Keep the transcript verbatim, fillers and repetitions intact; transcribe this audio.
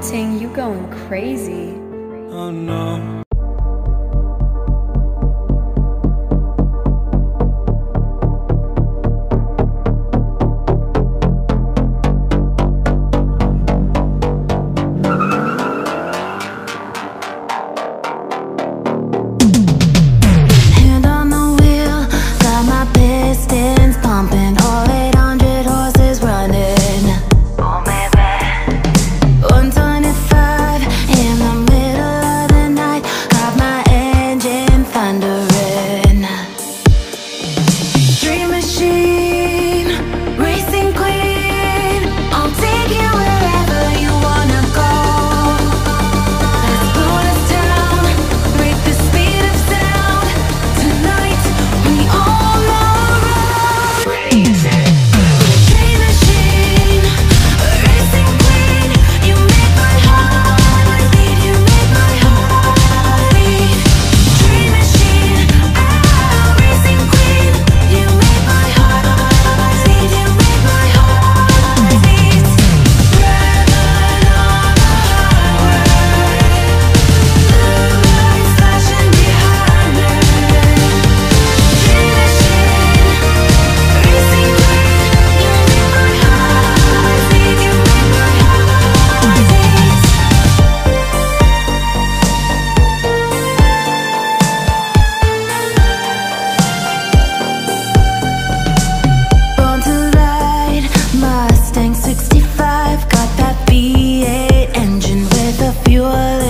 Ting, you going crazy. Oh no. Hand on the wheel, got my pistons pumping, all eight hundred horses running. Oh baby, one twenty-five in the middle of the night, got my engine thundering. Dream machine, racing queen, I'll take you wherever you wanna go. Let's slow this down, break the speed of sound. Tonight we all know crazy. Dream machine, racing queen, you make my heart beat, you make my heart beat. Dream machine, ah, racing queen, you make my heart beat, you make my heart beat. Driving on the highway, the lights flashing behind me. Dream machine, racing queen, you make my heart beat, you make my heart beat. Born to ride, Mustang sixty-five, got that V eight engine with a fuel